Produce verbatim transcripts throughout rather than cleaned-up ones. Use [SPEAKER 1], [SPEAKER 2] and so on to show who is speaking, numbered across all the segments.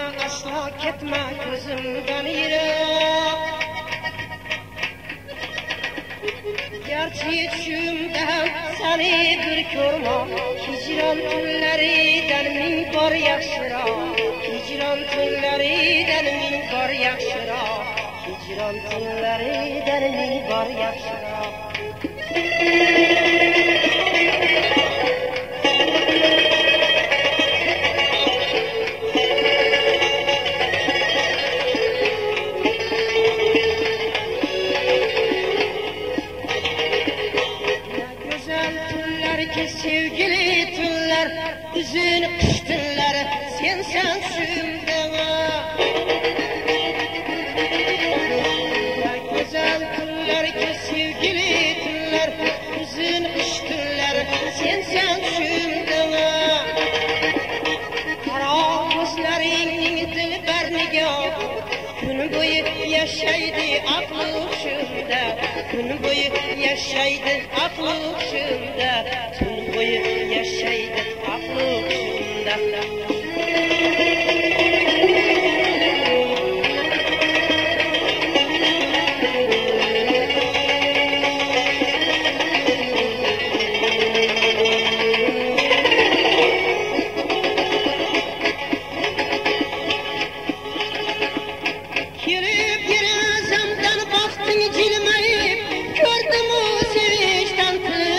[SPEAKER 1] asla ketme gözümden yirak. Gerçi içimden seni bir görme, hicran tünleriden min var yaşırak. Hicran tünleriden min var yaşırak. Hicran tünleriden min var yaşırak. Sevgili tünler, üzün kış tünleri, sen sen sümden. Ya güzel tünler ki sevgili tünler, üzün kış tünleri, sen sen sümden. Kara gözlerinin dilberniga, gün boyu yaşaydı aklı uşumda, gün boyu yaşaydı aklı uşumda. Yaşaydı aklı uçumda. Kirip girazamdan baktın cilmeyip, gördüm o sevinçten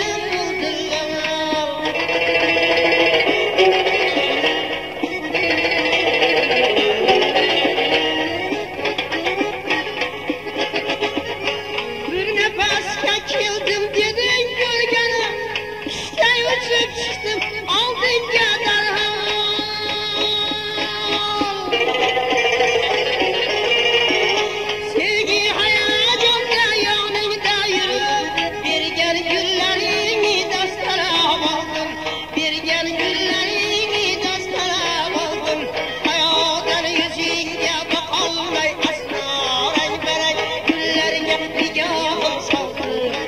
[SPEAKER 1] kildim dedin gölgene, işte uçup çıktım aldın kadar hal. Sevgi hayatımda yanımda yürü, bir gel güllerini dastana aldım, bir gel güllerini dastana aldım. Hayatın yüzüne bakalmay asla, renk berek güllerine nigahım saldım.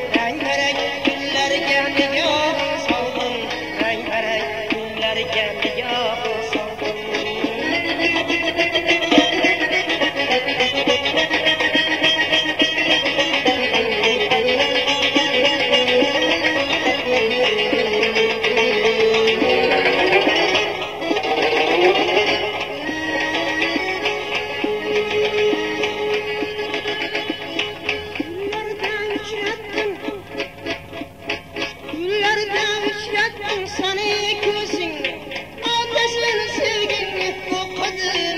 [SPEAKER 1] Seni gözün, ateşin sevgini okudum.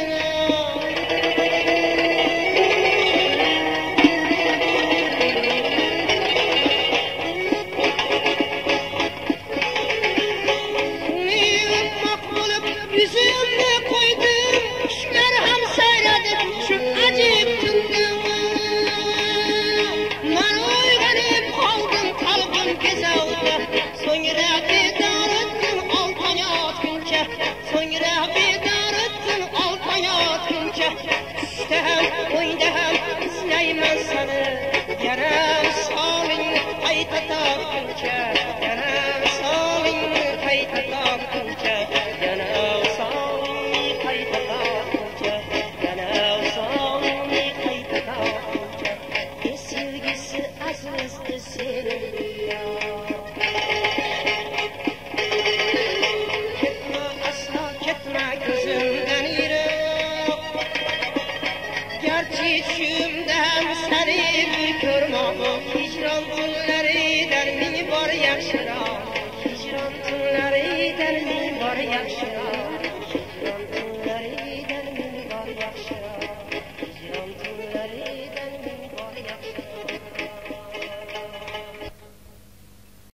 [SPEAKER 1] Uyumak bulup yüzümde koydum, kuşlar ham sayradım şu acip tünde. Ben uyganıp kaldım kalbim güzeldi, sonra bedar ettin al hayat günce, sonra bedar ettin al hayat günce. İşte hem oyunda hem izleymen seni, yaram salın kayta takınca, yaram salın kayta takınca, yaram salın kayta takınca, yaram salın kayta takınca. E sevgisi azizdi senin ya. Gerçi içimden seni bir görme, hicran tünleriden min var yaşırak. Hicran tünleriden min var yaşırak.